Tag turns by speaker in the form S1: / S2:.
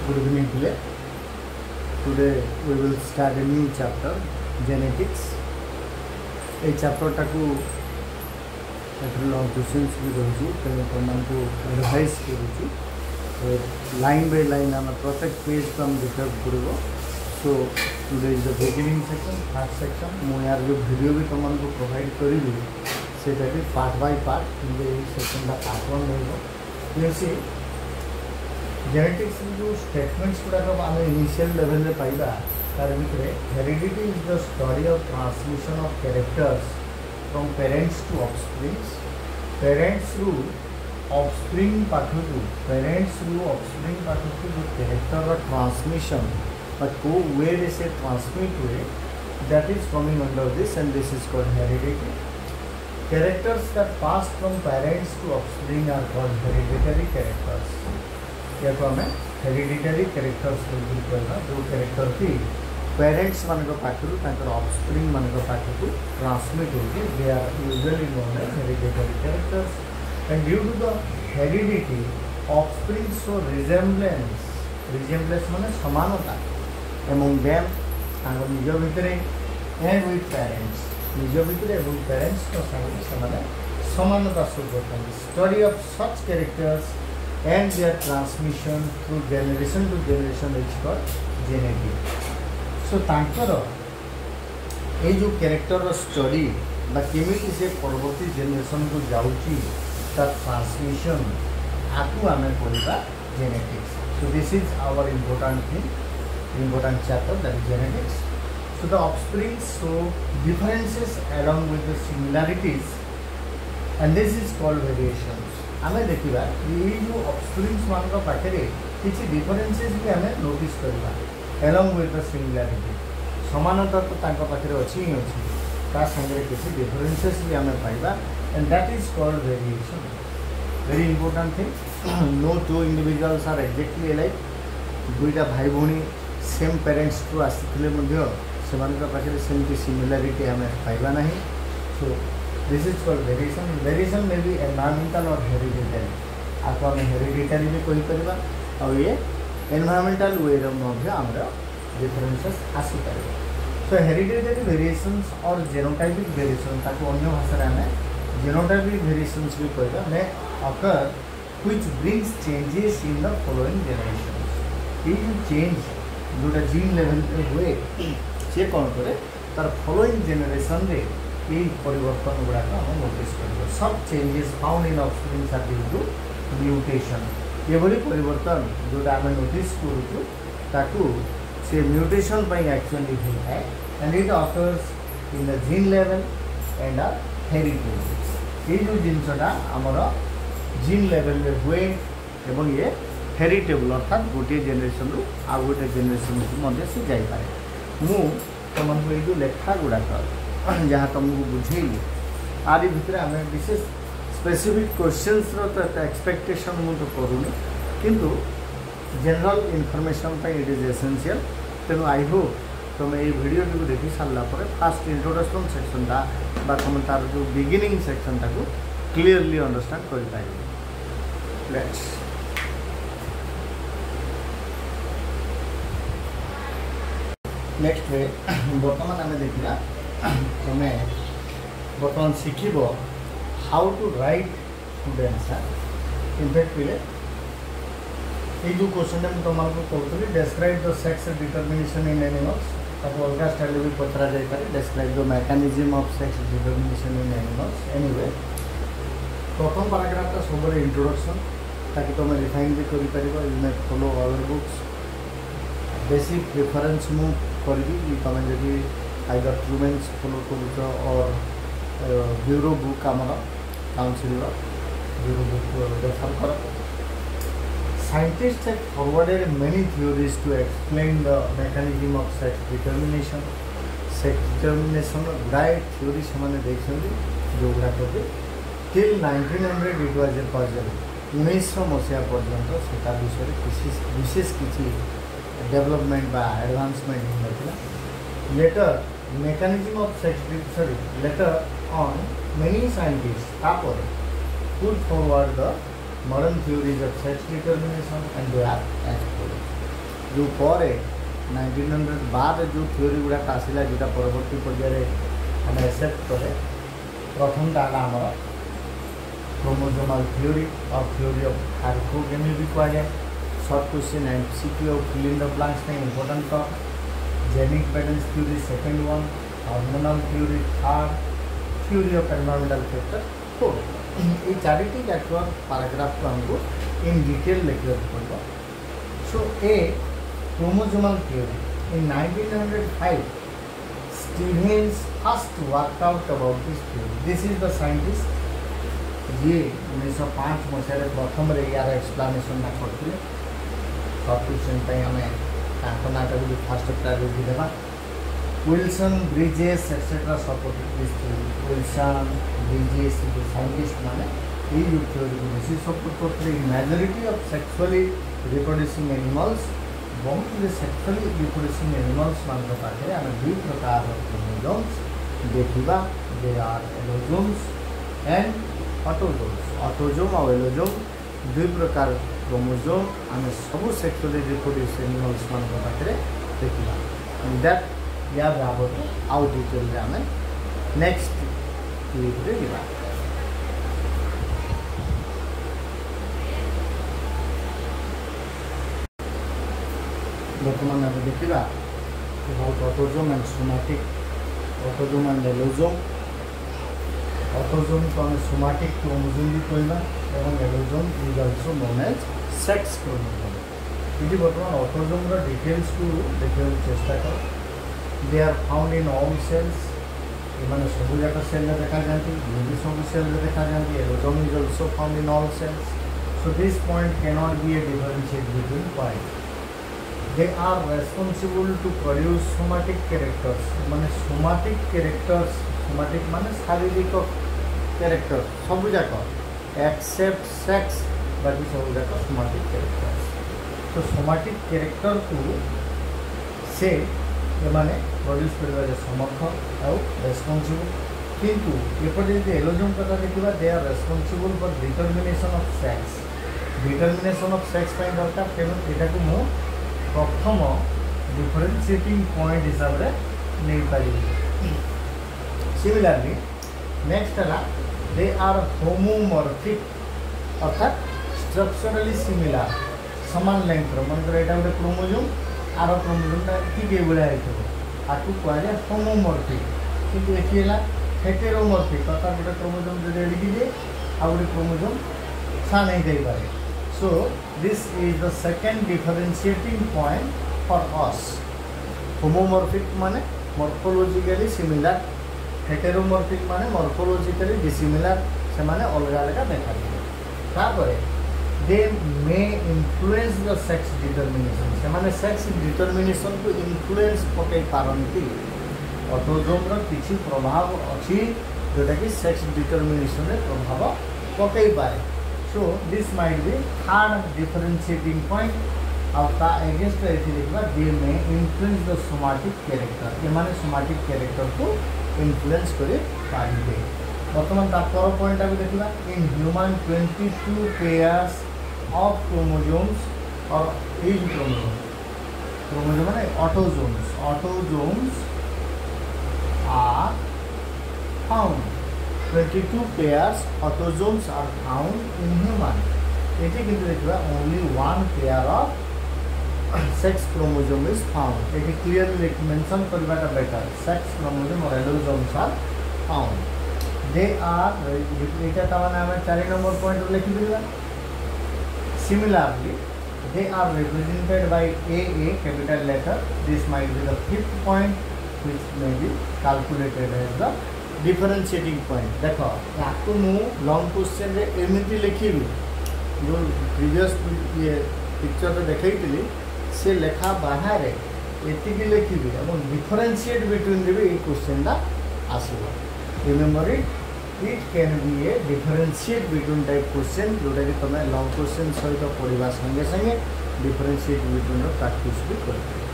S1: Good evening today. Today we will start a new chapter, genetics. A chapter टाकू long questions भी रही तुमको advice करूँ line by line आम प्रत्येक पेज को हम देखा पड़ो. So today is the beginning section, first section. मु यार जो वीडियो भी तुमको प्रोवाइड करी से पार्ट बाय पार्ट सेक्शन का पार्ट वन रही. जेनेटिक्स जो स्टेटमेंट्स गुड़ाक आम इनिशियल लेवल में पाइबा तार भितर heredity is the study of transmission of characters from parents to offsprings. Parents रु ऑफस्प्रिंग पाखु पेरेंट्स रु ऑफस्प्रिंग पाखु जो कैरेक्टर ट्रांसमिशन को वे से ट्रांसमिट हुए that is coming under this and this is called heredity. Characters that pass from parents to offspring are called hereditary characters. या तो हमें हेरिडिटरी कैरेक्टर्स कहना जो कैरेक्टर की पेरेंट्स मान पाखर ऑफस्प्रिंग मान पाखक ट्रांसमिट होती they are usually known as hereditary characters. And due to the heredity offspring show resemblance माने समानता एमंग देम निज भितर एंड विथ पेरेंट्स निज भितर एवं पेरेंट्स समानता शो करते. Study of such characters and their transmission through generation to generation is called genetic. So तांकर ये जो कैरेक्टर स्टडी बा केमिति से परवर्ती जेनरेशन को जाउची तार ट्रांसमिशन आकु आमे पढ़िबा genetics. So this is our important chapter, that is genetics. So the offspring show differences along with the similarities and this is called variations. आम देखा ये जो ऑफस्प्रिंग्स मान पाखे किसी डिफरेन्सेस भी आम नोटिस करवा एलॉन्ग विथ द सिमिलारिटी. समानता तो पाखे अच्छी ही अच्छी सागर किसी डिफरेन्सेस भी आम पाइबा and that is called variation. Very important thing. No two individuals are exactly like. दुईटा भाई भौणी सेम पेरेंट्स टू आसी पाखे सेमती सिमिलारिटी आम पाइबा ना. So this is called variation. Variation में भी एनवायरमेंटल और हेरिडिटरी आपको आम हेरिडिटरी भी कहीपर और ये एनवायरमेंटल वे आम डिफरेन्सेस आसीपर. सो हेरिडिटरी वेरिएशंस और जेनोटाइपिक वेरिएशन ताको अन्य भाषा में जेनोटाइपिक वेरिएशंस भी कहवा may occur which brings changes in the following generation. ये जो चेंज जोटा जीन लेवल पे हुए सी कौन करे तार फॉलोइंग जेनरेशन रे यही परिवर्तन गुड़ाक आम नोटिस कर. सब changes found in offsprings are due to mutation. ये परिवर्तन जोटा आम नोटिस करूँ से म्यूटेशन एक्चुअली होता है and it occurs in the gene level and heritage. ये जो जिनसा आमर जीन लेवल में हुए एवं ये हेरिटेबल अर्थात गोटे जेनेरेशन रु आ गोटे जेनेरेशन को से जापे. मु तुमको ये जो लेखा गुड़ाक जहाँ तुमको बुझेली आदि भितर आम विशेष स्पेसिफिक क्वेश्चंस तो एक्सपेक्टेशन मुझे करूनी किंतु general information it is essential. तेणु आई होप तुम ये वीडियो को देखी सारा फास्ट इंट्रोडक्शन सेक्शन तुम तार जो बिगिनिंग सेक्शन टाक क्लीयरली अंडरस्टैंड कर पाए. नेक्स्ट बर्तमान आम देखा तुम्हें बर्तमान शिख how to write good answer. In fact ये जो क्वेश्चन है तुमको कहूँ describe the sex determination in animals ताको अलग स्टाइल भी पचरा जाए. Describe the mechanism of sex determination in animals. Anyway प्रथम पैराग्राफटा सब इंट्रोडक्शन ताकि तुम रिफाइन भी कर you may follow our books. Basic reference मु करी तुम जब आइदर ट्रूमेंस फॉलो कर और ब्यूरो बुक आमर काउंसिल ब्यूरो बुक रेफर कर. Scientists have forwarded many theories to explain the mechanism of sex determination. Sex determination गुड़ाए theory से देखते जो गुड़ाक till 1900 it was a puzzle. 1900 मसीहा पर्यंत से विषय विशेष किसी डेवलपमेंट बा एडवांसमेंट होता. Later mechanism of sex later on many scientists तापर put forward the modern theories of sex determination and they are as follows. जो पर 1912 जो थ्योरी गुड़ाक आसला जोटा परवर्ती पर्याय आम एक्सेप्ट करे प्रथमटा आम क्रोमोसोमल थ्योरी और थ्योरी ऑफ हार्कोगेमी भी कहा जाए। शॉर्ट क्वेश्चन एमसीक्यू और फिल इन द ब्लैंक्स में इंपोर्टेंट का genic balance theory second one, hormonal theory third, theory of environmental factor fourth. ये चारिटी जाक पैराग्राफ को हमको इन डिटेल लिखा पड़ेगा। So a chromosomal theory in 1905 Stevens first worked out about this theory. This is the scientist जी 1905 मसीह प्रथम यार एक्सप्लानेसन करते सब क्वेश्चन आम नाटक भी फास्ट प्रायोरिटी देवा। Wilson Bridges etcetera supported this theory. Wilson Bridges जो साइंटिस्ट माने ये थ्योरी को बेसी सपोर्ट करते। Majority of sexually reproducing animals बहुत सेक्सुअली रिप्रोड्यूसिंग एनिमल्स मान पाखे आम दुई प्रकार क्रोमोसोम्स देखा। They are allosomes and autosomes. Autosome और एलोजोम दुई प्रकार क्रोमोसोम आम सब सेक्सुअली रिप्रोड्यूस एनिमल्स मान पाखे देखा। दैट या बाबद आउ डिटेल आम नेक्स्ट क्लिप रे दिबा। बर्तमान आम देखा autosome and somatic, autosome and allosome. Autosome को आम सोमैटिक क्रोमोसोम भी कहना और allosome is also known as sex chromosome. ये बर्तमान ऑटोजोम डिटेल्स को देखा चेष्टा कर। They are found in all cells. ये सब जाक सेल देखा जाती, ये भी सब सेल देखा जाती। Allosome is also found in all cells. So this point can not be a differentiate between point. They are responsible to produce somatic characters. माने somatic characters, somatic माने शारीरिक character सब जाक except sex बाकी सब जाक somatic characters। तो somatic character को से ये माने produce करने समर्थ और responsible। किंतु एपटे जो एलोजोम कथा देखा they are responsible for determination of sex। determination of sex पाई दरकार केवल एटा को मो प्रथम डिफरेंशिएटिंग पॉइंट हिसाब से नहीं पारी। सिमिलरली नेक्स्ट है दे आर होमोमॉर्फिक अर्थात स्ट्रक्चरली सिमिलर समान लेंथ मन यहाँ गोटे क्रोमोसोम आर क्रोमोसोमटा ठीक भाया आपको कहुए होमोमॉर्फिक। किंतु ये है हेटेरोमॉर्फिक अर्थात गोटे क्रोमोसोम जो एडिकी जाए आ गोटे क्रोमोसोम सा नहीं दे पारे। So this is the second differentiating point for us. Homomorphic माने morphologically similar, heteromorphic माने morphologically dissimilar से माने अलग अलग देखा जाए। तापर they may influence the sex determination से माने sex determination को influence पकई पारंती। ऑटोजोम रो किसी प्रभाव अच्छी जोटा कि sex determination रे प्रभाव पकई पारे। So this might be third differentiating point of the against देखा they may influence the somatic character। ये माने somatic character को influence करे पारिबे। बर्तमान तापर पॉइंट आबे देखिबा in human 22 pairs of chromosomes और each chromosome माने autosomes are found। 22 pairs autosomes are found in human। ये किंतु देखा only one pair of sex chromosome is found। ये clearly mention करवाटा बेटर sex chromosome और allosomes are found। They are ये तमाम हमें 4 नंबर पॉइंट लिखी दिया। Similarly they are represented by AA capital letter। This might be the 5th point which may be calculated as the differentiating point. देख आपको मु long question रे एमती लिखी जो प्रीवियस ये पिक्चर देखी से लेखा बाहर एति लिखी डिफरेंशिएट बिटवीन भी ये क्वेश्चन आसो। Remember it can be a differentiate between type question जोटा कि तुम लॉन्ग क्वेश्चन सहित पढ़ा संगे संगे डिफरेंशिएट बिटवीन प्रैक्टिस भी कर।